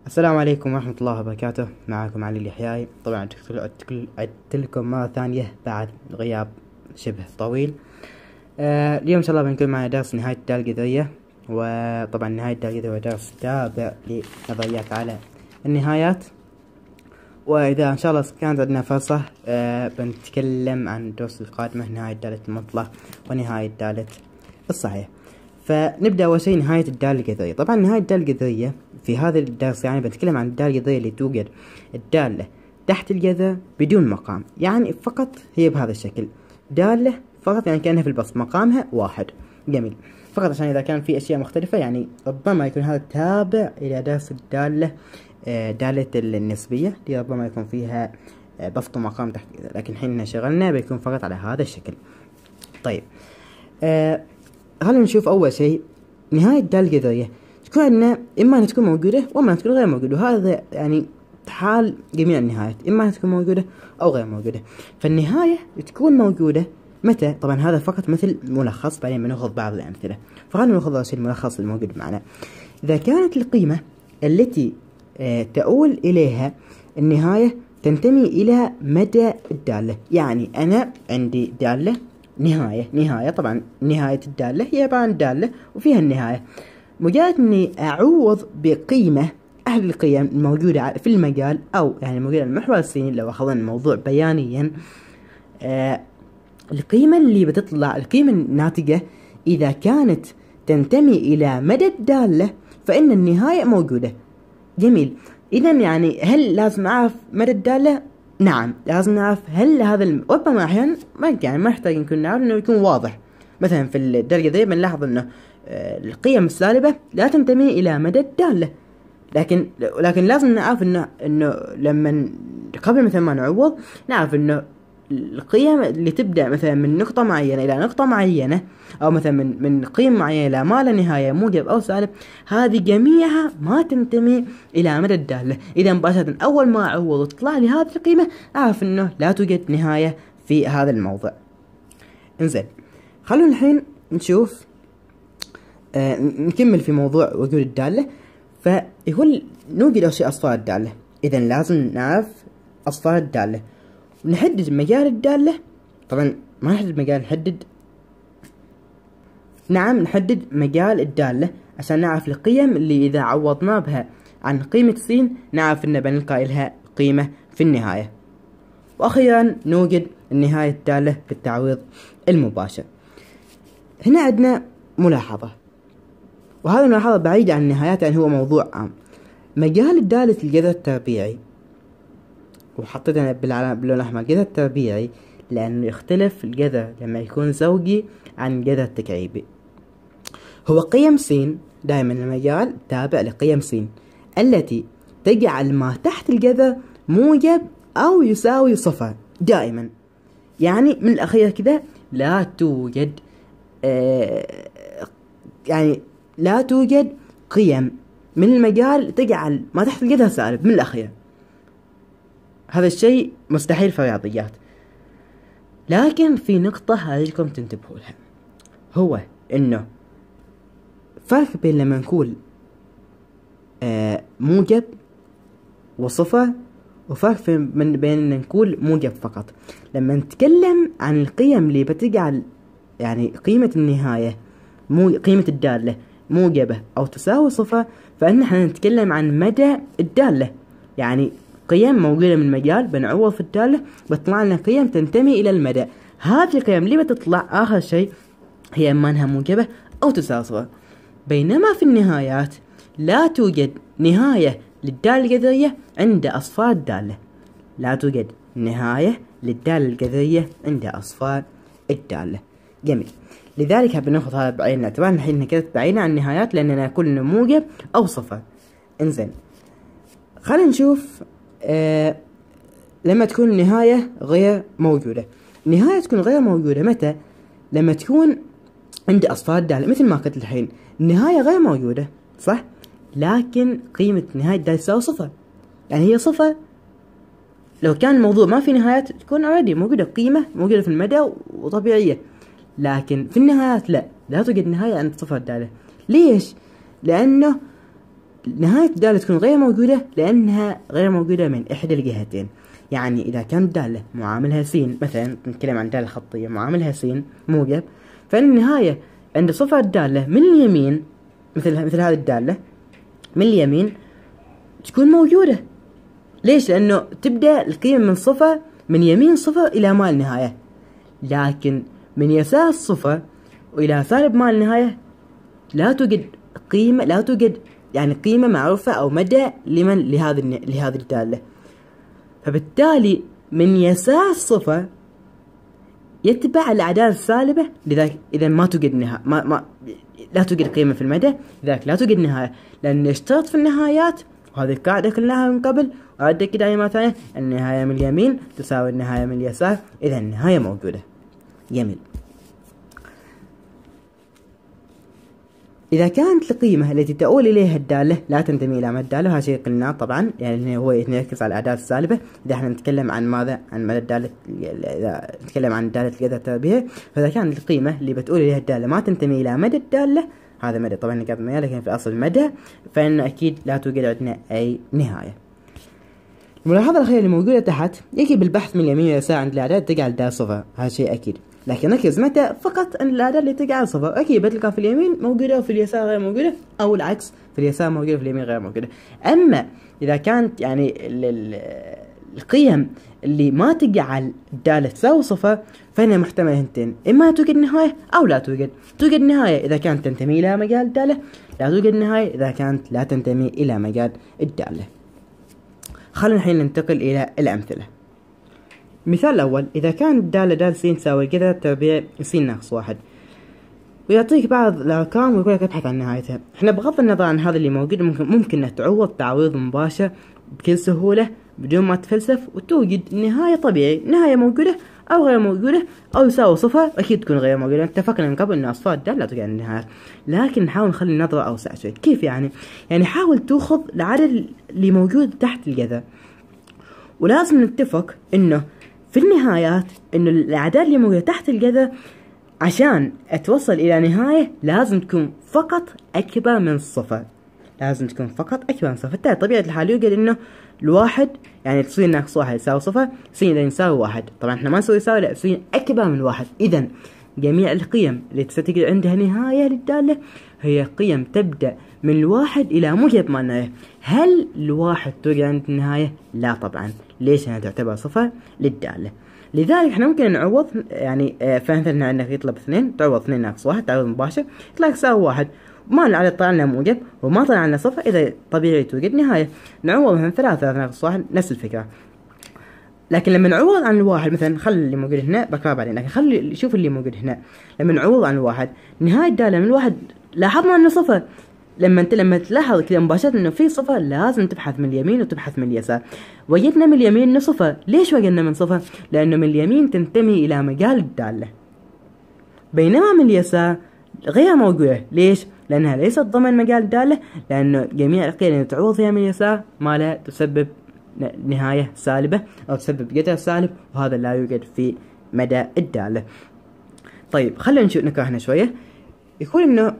السلام عليكم ورحمة الله وبركاته. معكم علي اليحياي. طبعا عدت لكم مرة ثانية بعد غياب شبه طويل. اليوم إن شاء الله بنكون معنا درس نهاية الدالة الجذرية، وطبعا نهاية الدالة الجذرية هو درس تابع لنظريات على النهايات. وإذا إن شاء الله كانت عندنا فرصة بنتكلم عن الدروس القادمة نهاية دالة المطلق ونهاية دالة الصحيح. فنبدأ أول شيء نهاية الدالة الجذرية. طبعا نهاية الدالة الجذرية في هذا الدرس بنتكلم عن الدالة الجذرية اللي توجد الدالة تحت الجذر بدون مقام، يعني فقط هي بهذا الشكل، دالة فقط يعني كأنها في البسط مقامها واحد. جميل. فقط عشان إذا كان في أشياء مختلفة يعني ربما يكون هذا تابع إلى درس الدالة دالة النسبية اللي ربما يكون فيها بسط ومقام تحت الجذر، لكن حين شغلنا بيكون فقط على هذا الشكل. طيب خلينا نشوف أول شيء نهاية الدالة الجذرية. تكون عندنا إما أن تكون موجودة وإما أن تكون غير موجودة، وهذا يعني حال جميع النهايات، إما أن تكون موجودة أو غير موجودة. فالنهاية تكون موجودة متى؟ طبعا هذا فقط مثل ملخص، بعدين بنأخذ بعض الأمثلة. فخلينا نأخذ أول شيء الملخص الموجود معنا. إذا كانت القيمة التي تؤول إليها النهاية تنتمي إلى مدى الدالة، يعني أنا عندي دالة نهاية طبعا نهاية الدالة هي عبارة عن دالة وفيها النهاية. مجرد اني اعوض بقيمة احد القيم الموجودة في المجال او يعني الموجودة المحور السيني، لو اخذنا الموضوع بيانيا القيمة اللي بتطلع القيمة الناتجة اذا كانت تنتمي الى مدى الدالة فان النهاية موجودة. جميل. اذا يعني هل لازم اعرف مدى الدالة؟ نعم لازم نعرف. هل هذا ربما احيانا ما يحتاج نكون نعرف انه يكون واضح. مثلا في الدالة الجذرية بنلاحظ انه القيم السالبة لا تنتمي إلى مدى الدالة، لكن لازم نعرف إنه لما قبل مثلا ما نعوض نعرف إنه القيم اللي تبدأ مثلا من نقطة معينة إلى نقطة معينة، أو مثلا من قيم معينة إلى ما لا نهاية موجب أو سالب، هذه جميعها ما تنتمي إلى مدى الدالة. إذا مباشرة أول ما أعوض وتطلع لي هذه القيمة أعرف إنه لا توجد نهاية في هذا الموضع. إنزين، خلونا الحين نشوف نكمل في موضوع وجود الدالة. فيقول نوجد أول شيء أصفار الدالة. إذا لازم نعرف أصفار الدالة ونحدد مجال الدالة. طبعا ما نحدد مجال، نحدد مجال الدالة عشان نعرف القيم اللي إذا عوضنا بها عن قيمة س نعرف إن بنلقى لها قيمة في النهاية. وأخيرا نوجد النهاية الدالة بالتعويض المباشر. هنا عندنا ملاحظة، وهذا الملاحظة بعيدة عن النهايات، يعني هو موضوع عام. مجال الدالة الجذر التربيعي، وحطيتها باللون الأحمر جذر تربيعي لأنه يختلف الجذر لما يكون زوجي عن جذر تكعيبي. هو قيم س، دائما المجال تابع لقيم س التي تجعل ما تحت الجذر موجب أو يساوي صفر دائما. يعني من الأخير كذا لا توجد يعني لا توجد قيم من المجال تجعل ما تحت الجذر سالب من الأخير. هذا الشيء مستحيل في الرياضيات. لكن في نقطة أريدكم تنتبهوا لها، هو إنه فرق بين لما نقول موجب وصفر، وفرق بين أن نقول موجب فقط. لما نتكلم عن القيم اللي بتجعل يعني قيمة النهاية قيمة الدالة موجبة أو تساوي صفر، فإحنا نتكلم عن مدى الدالة، يعني قيم موجودة من المجال بنعوض في الدالة بطلع لنا قيم تنتمي إلى المدى. هذه القيم اللي بتطلع آخر شيء هي إما أنها موجبة أو تساوي صفر. بينما في النهايات لا توجد نهاية للدالة الجذرية عند أصفار الدالة، لا توجد نهاية للدالة الجذرية عند أصفار الدالة. جميل. لذلك بناخذ هذا بعين الاعتبار. الحين كذا بعينا عن النهايات لأننا نقول موجب أو صفر. إنزين، خلينا نشوف لما تكون النهاية غير موجودة. النهاية تكون غير موجودة متى؟ لما تكون عند أصفار الدالة، مثل ما قلت الحين النهاية غير موجودة صح، لكن قيمة نهاية الدالة تساوي صفر، يعني هي صفر. لو كان الموضوع ما في نهايات تكون عادي موجودة، قيمة موجودة في المدى وطبيعية. لكن في النهايات لا توجد نهاية عند صفر الدالة. ليش؟ نهاية الدالة تكون غير موجودة لأنها غير موجودة من إحدى الجهتين. يعني إذا كانت دالة معاملها س، مثلا نتكلم عن دالة خطية معاملها س موجب، فإن النهاية عند صفة الدالة من اليمين مثل هذه الدالة من اليمين تكون موجودة. ليش؟ لأنه تبدأ القيم من صفة من يمين صفة إلى ما النهاية، لكن من يسار الصفة وإلى سالب ما النهاية لا توجد قيمة، لا توجد يعني قيمة معروفة أو مدى لهذه الدالة. فبالتالي من يسار الصفة يتبع الأعداد السالبة، لذلك إذا ما توجد نهاية، لا توجد قيمة في المدى، لذلك لا توجد نهاية، لأن يشترط في النهايات، وهذه القاعدة قلناها من قبل وأعدك دائما ثانية، النهاية من اليمين تساوي النهاية من اليسار، إذا النهاية موجودة. جميل. إذا كانت القيمة التي تؤول إليها الدالة لا تنتمي إلى مدى الدالة، وهذا شيء قلناه طبعا، يعني هو يركز على الأعداد السالبة. إذا احنا نتكلم عن ماذا؟ عن مدى الدالة. إذا نتكلم عن الدالة التي بها، فإذا كانت القيمة اللي بتؤول إليها الدالة ما تنتمي إلى مدى الدالة، هذا مدى طبعا نقاط مياه لكن في الأصل مدى، فإن أكيد لا توجد عندنا أي نهاية. الملاحظة الأخيرة اللي موجودة تحت، يجي بالبحث من اليمين واليسار عند الأعداد تقع الدالة صفر، هذا شيء أكيد، لكن ركز متى فقط أن الأعداد اللي تقع صفر، أكيد بتلقى في اليمين موجودة وفي اليسار غير موجودة، أو العكس في اليسار موجودة وفي اليمين غير موجودة. أما إذا كانت يعني القيم اللي ما تجعل الدالة تساوي صفر، فإنها محتملة هنتين، إما توجد نهاية أو لا توجد. توجد نهاية إذا كانت تنتمي إلى مجال الدالة، لا توجد نهاية إذا كانت لا تنتمي إلى مجال الدالة. خلينا الحين ننتقل إلى الأمثلة. المثال الأول، إذا كانت الدالة دالة س تساوي كذا تربيع س ناقص 1، ويعطيك بعض الأرقام ويقول لك ابحث عن نهايتها. احنا بغض النظر عن هذا اللي موجود، ممكن انك تعوض تعويض مباشر بكل سهولة بدون ما تفلسف وتوجد نهاية طبيعي، نهاية موجودة أو غير موجودة أو يساوي صفر، أكيد تكون غير موجودة. اتفقنا من قبل أن أصفار الدالة لا توجد النهايات، لكن نحاول نخلي النظرة أوسع شوي. كيف يعني؟ يعني حاول تأخذ العدد اللي موجود تحت الجذر، ولازم نتفق إنه في النهايات إنه الأعداد اللي موجودة تحت الجذر عشان توصل إلى نهاية لازم تكون فقط أكبر من صفر، لازم تكون فقط أكبر من صفر. بالتالي طبيعة الحال يوجد إنه الواحد يعني تصير ناقص 1 يساوي صفر، س إذا يساوي 1، طبعا إحنا ما نسوي يساوي، لا تصير أكبر من 1. إذا جميع القيم اللي ستجد عندها نهاية للدالة هي قيم تبدأ من الواحد إلى موجب ما النهاية. هل الواحد توجد عند النهاية؟ لا طبعا. ليش؟ أنها تعتبر صفر للدالة. لذلك احنا ممكن نعوض، يعني فمثلا عندك يطلب 2، تعوض 2 ناقص 1 تعويض مباشر يطلع يساوي 1، وما العدد طلع لنا موجب وما طلع لنا صفر، إذا طبيعي توجد نهاية. نعوض مثلا 3 ناقص 1 نفس الفكرة. لكن لما نعوض عن الواحد مثلا، خلي اللي موجود هنا بكره بعدين، لكن خلي شوف اللي موجود هنا. لما نعوض عن الواحد نهاية الدالة من الواحد لاحظنا انه صفر. لما تلاحظ كذا مباشرة انه في صفر، لازم تبحث من اليمين وتبحث من اليسار. وجدنا من اليمين انه صفر. ليش وجدنا من صفر؟ لانه من اليمين تنتمي الى مجال الدالة، بينما من اليسار غير موجودة. ليش؟ لانها ليست ضمن مجال الدالة، لانه جميع القيم اللي تعوض فيها من اليسار ما لا تسبب نهاية سالبة او تسبب جذر سالب، وهذا لا يوجد في مدى الدالة. طيب خلينا نشوف نقرأ هنا شوية. يقول انه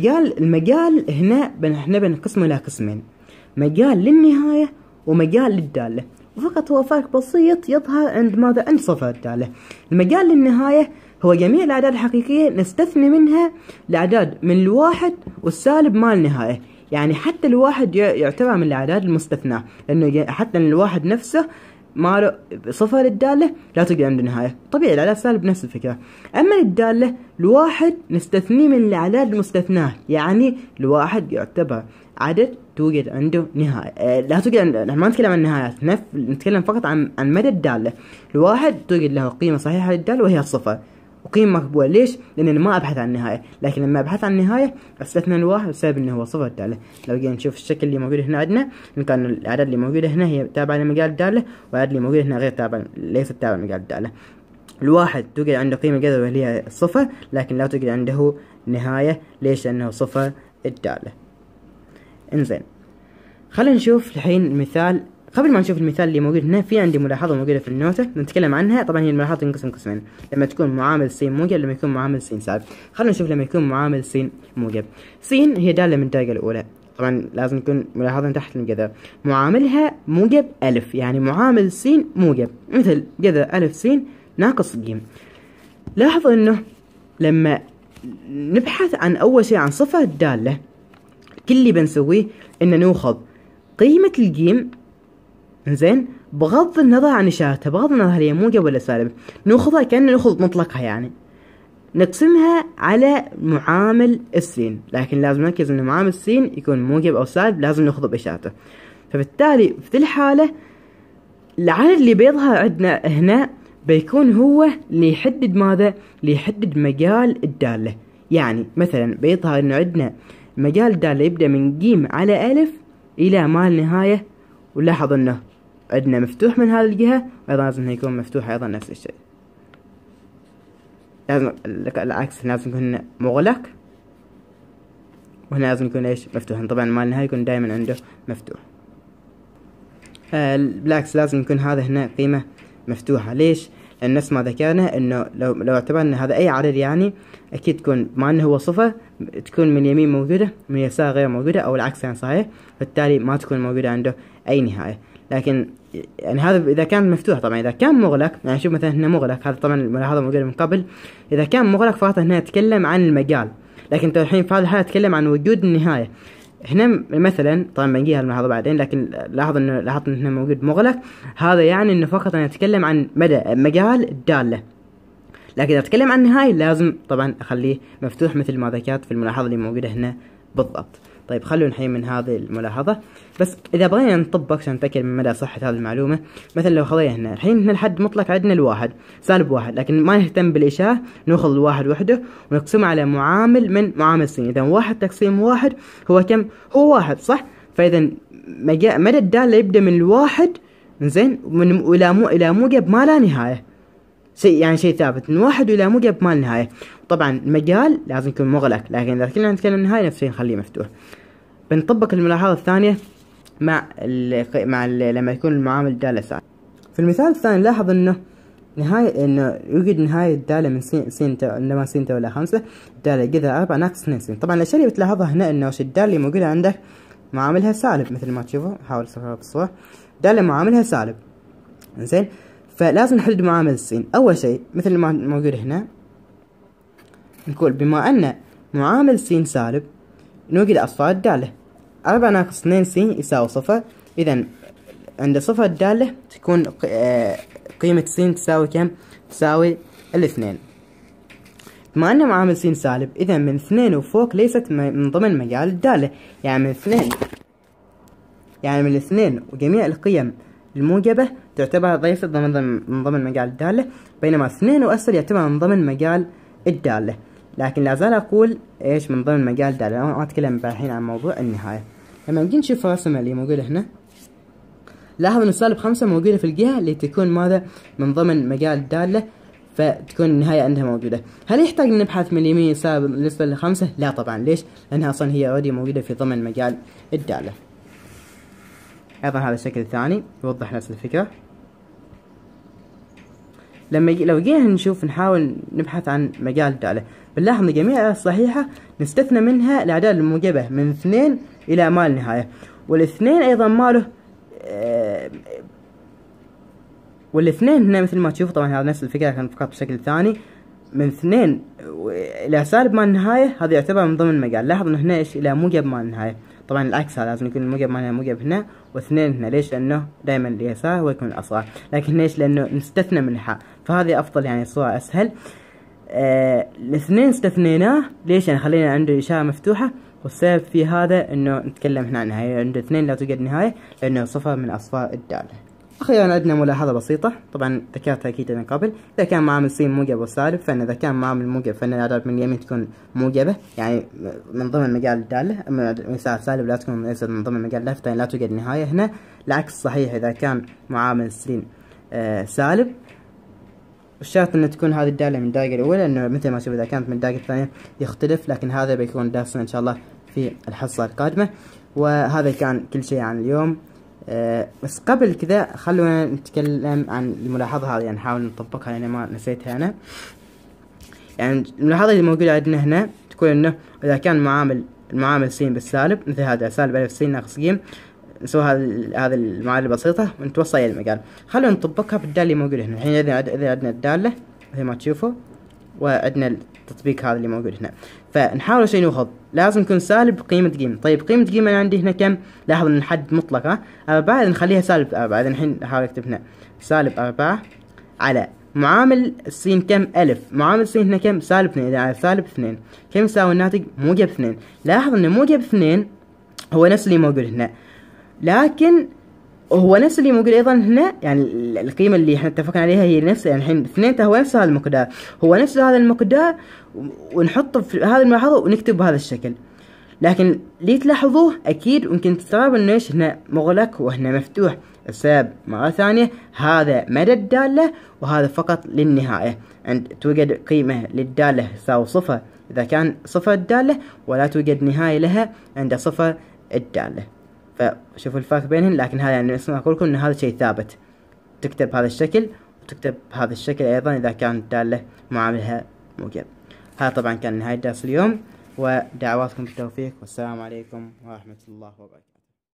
المجال هنا احنا بنقسمه الى قسمين، مجال للنهاية ومجال للدالة، وفقط هو فرق بسيط يظهر عند ماذا؟ عند صفر الدالة. المجال للنهاية هو جميع الأعداد الحقيقية نستثني منها الأعداد من الواحد والسالب مال النهاية. يعني حتى الواحد يعتبر من الأعداد المستثناة، لأنه حتى الواحد نفسه ما صفر الدالة لا توجد عنده نهاية. طبيعي الأعداد السالب نفس الفكرة. أما الدالة الواحد نستثنيه من الأعداد المستثناة، يعني الواحد يعتبر عدد توجد عنده نهاية. لا توجد نحن ما نتكلم عن النهايات، نتكلم فقط عن مدى الدالة. الواحد توجد له قيمة صحيحة للدالة وهي الصفر، وقيمة مقبولة. ليش؟ لأنني ما أبحث عن النهاية، لكن لما أبحث عن النهاية استثنى الواحد بسبب إنه هو صفر الدالة. لو جينا نشوف الشكل اللي موجود هنا عندنا، إن كان الأعداد اللي موجودة هنا هي تابعة لمجال الدالة، والأعداد اللي موجودة هنا غير تابعة، ليست تابعة لمجال الدالة. الواحد توجد عنده قيمة جذر وهي الصفر، لكن لا توجد عنده نهاية. ليش؟ لأنه صفر الدالة. إنزين، خلينا نشوف الحين المثال. قبل ما نشوف المثال اللي موجود هنا، في عندي ملاحظة موجودة في النوتة نتكلم عنها. طبعا هي الملاحظة تنقسم قسمين، لما تكون معامل س موجب، لما يكون معامل س سالب. خلينا نشوف لما يكون معامل س موجب. س هي دالة من الدرجة الأولى، طبعا لازم نكون ملاحظين تحت الجذر معاملها موجب ألف، يعني معامل س موجب، مثل جذر ألف س ناقص ج. لاحظوا انه لما نبحث عن اول شيء عن صفة الدالة، كل اللي بنسويه ان ناخذ قيمة الجيم، زين، بغض النظر عن اشارتها، بغض النظر هل هي موجب ولا سالب، ناخذها كأننا ناخذ مطلقها، يعني نقسمها على معامل السين، لكن لازم نركز ان معامل السين يكون موجب او سالب، لازم ناخذه باشارته. فبالتالي في الحالة العدد اللي بيظهر عندنا هنا بيكون هو اللي يحدد ماذا؟ اللي يحدد مجال الدالة. يعني مثلا بيظهر انه عندنا مجال الدالة يبدأ من ج على ألف إلى ما النهاية، ولاحظ انه عندنا مفتوح من هذه الجهة، وأيضا لازم يكون مفتوح أيضا نفس الشيء. لازم العكس، لازم يكون مغلق، وهنا لازم يكون ايش؟ مفتوح. طبعا ما النهاية يكون دائما عنده مفتوح. بالعكس لازم يكون هذا هنا قيمة مفتوحة. ليش؟ لأن نفس ما ذكرنا انه لو اعتبرنا هذا اي عدد، يعني اكيد تكون مع انه هو صفر تكون من اليمين موجودة من اليسار غير موجودة، او العكس يعني صحيح، بالتالي ما تكون موجودة عنده اي نهاية. لكن يعني هذا اذا كان مفتوح. طبعا اذا كان مغلق، يعني شوف مثلا هنا مغلق، هذا طبعا الملاحظة موجودة من قبل، اذا كان مغلق فقط هنا نتكلم عن المجال، لكن الحين في هذه الحالة نتكلم عن وجود النهاية. هنا مثلا طبعا بنجيها الملاحظة بعدين، لكن لاحظت انه هنا موجود مغلق، هذا يعني انه فقط انا اتكلم عن مدى مجال الدالة، لكن اذا اتكلم عن النهاية لازم طبعا اخليه مفتوح مثل ما ذكرت في الملاحظة اللي موجودة هنا بالضبط. طيب خلونا الحين من هذه الملاحظة، بس اذا بغينا نطبق عشان نتأكد من مدى صحة هذه المعلومة، مثلا لو خذينا هنا الحين هنا الحد مطلق عندنا الواحد سالب واحد، لكن ما نهتم بالإشارة، ناخذ الواحد وحده ونقسمه على معامل من معامل س. اذا واحد تقسيم واحد هو كم؟ هو واحد، صح؟ فاذا مدى الدالة يبدأ من الواحد، زين، الى موجب ما لا نهاية، شيء يعني شيء ثابت من واحد الى موجب ما لا نهاية. طبعا المجال لازم يكون مغلق، لكن اذا كنا نتكلم عن النهاية نفس الشيء نخليه مفتوح. بنطبق الملاحظة الثانية لما يكون المعامل الدالة سالب. في المثال الثاني لاحظ انه انه يوجد نهاية الدالة من س عندما س تولى 5 الدالة جذر 4 ناقص 2 س. طبعا الاشياء اللي بتلاحظها هنا انه الدالة اللي موجودة عندك معاملها سالب، مثل ما تشوفوا، حاول اصورها بالصورة، دالة معاملها سالب، زين، فلازم نحدد معامل س. اول شيء مثل ما موجود هنا نقول بما ان معامل س سالب نوجد اصفار الدالة، 4 ناقص 2 س يساوي صفر. اذا عند صفر الدالة تكون قيمة س تساوي كم؟ تساوي الاثنين. بما ان معامل س سالب، اذا من 2 وفوق ليست من ضمن مجال الدالة، يعني من 2 يعني من الاثنين وجميع القيم الموجبة تعتبر ليست من ضمن مجال الدالة، بينما 2 وأسفل يعتبر من ضمن مجال الدالة. لكن لا زال أقول إيش من ضمن مجال الدالة، أنا ما أتكلم الحين عن موضوع النهاية. لما نجي نشوف الرسمة اللي موجودة هنا، لاحظ إن سالب 5 موجودة في الجهة اللي تكون ماذا؟ من ضمن مجال الدالة، فتكون النهاية عندها موجودة. هل يحتاج نبحث من اليمين يسار بالنسبة ل5؟ لا طبعا. ليش؟ لأنها أصلا هي أوريدي موجودة في ضمن مجال الدالة. أيضا هذا الشكل الثاني يوضح نفس الفكرة. لو جينا نشوف نحاول نبحث عن مجال الدالة، بنلاحظ ان جميع الصحيحة نستثنى منها الاعداد الموجبة من 2 الى ما النهاية، والاثنين ايضا ماله والاثنين هنا مثل ما تشوف. طبعا هذا نفس الفكرة كان فقط بشكل ثاني، من 2 الى سالب ما النهاية هذا يعتبر من ضمن المجال. لاحظ انه هنا ايش؟ الى موجب ما النهاية. طبعا العكس، هذا لازم يكون الموجب ما موجب هنا، واثنين هنا. ليش؟ لانه دائما اليسار هو يكون الاصغر، لكن ليش؟ لانه نستثنى منها، فهذه افضل، يعني الصورة اسهل. الاثنين استثنيناه، ليش؟ يعني خلينا عنده اشارة مفتوحة، والسبب في هذا انه نتكلم هنا عن نهاية. عند 2 لا توجد نهاية لانه صفر من اصفار الدالة. اخيرا عندنا ملاحظة بسيطة، طبعا ذكرتها اكيد من قبل، اذا كان معامل س موجب وسالب، فان اذا كان معامل موجب فان الاعداد من اليمين تكون موجبة، يعني من ضمن مجال الدالة، اما مساحة سالب لا تكون ليست من ضمن مجال الدالة، لا توجد نهاية هنا. العكس صحيح اذا كان معامل س سالب، الشرط ان تكون هذه الدالة من الدرجة الاولى، لانه مثل ما شوف اذا كانت من الدرجة الثانية يختلف، لكن هذا بيكون درسنا ان شاء الله في الحصة القادمة. وهذا كان كل شيء عن اليوم. بس قبل كذا خلونا نتكلم عن الملاحظة هذه، يعني نحاول نطبقها لأن ما نسيتها أنا. يعني الملاحظة اللي موجودة عندنا هنا تقول إنه إذا كان معامل المعامل س بالسالب مثل هذا سالب ألف س ناقص ج، نسوي هذا المعادلة البسيطة ونتوصل إلى المقال. خلونا نطبقها في الدالة اللي موجودة هنا. الحين إذا عندنا الدالة زي ما تشوفوا وعندنا التطبيق هذا اللي موجود هنا، فنحاول شيء ناخذ لازم يكون سالب قيمة ج. طيب قيمة ج أنا عندي هنا كم؟ لاحظ إن حد مطلق 4، نخليها سالب 4. إذا الحين نحاول نكتب هنا سالب 4 على معامل س كم؟ ألف. معامل س هنا كم؟ سالب 2. إذا على سالب 2 كم يساوي الناتج؟ موجب 2. لاحظ إن موجب 2 هو نفس اللي موجود هنا، لكن هو نفس اللي موجود ايضا هنا، يعني القيمه اللي احنا اتفقنا عليها هي نفس، يعني الحين 2 هو نفس هذا المقدار، هو نفس هذا المقدار، ونحطه في هذه الملاحظه ونكتب بهذا الشكل. لكن اللي تلاحظوه اكيد ممكن تستغرب انه ايش هنا مغلق وهنا مفتوح. السبب مره ثانيه هذا مدى الداله وهذا فقط للنهايه. عند توجد قيمه للداله تساوي صفر اذا كان صفر الداله، ولا توجد نهايه لها عند صفر الداله. فشوفوا الفرق بينهم. لكن هذا يعني اسمع اقول لكم ان هذا شيء ثابت، تكتب بهذا الشكل وتكتب بهذا الشكل ايضا اذا كانت الدالة معاملها موجب. هذا طبعا كان نهاية درس اليوم، ودعواتكم بالتوفيق، والسلام عليكم ورحمة الله وبركاته.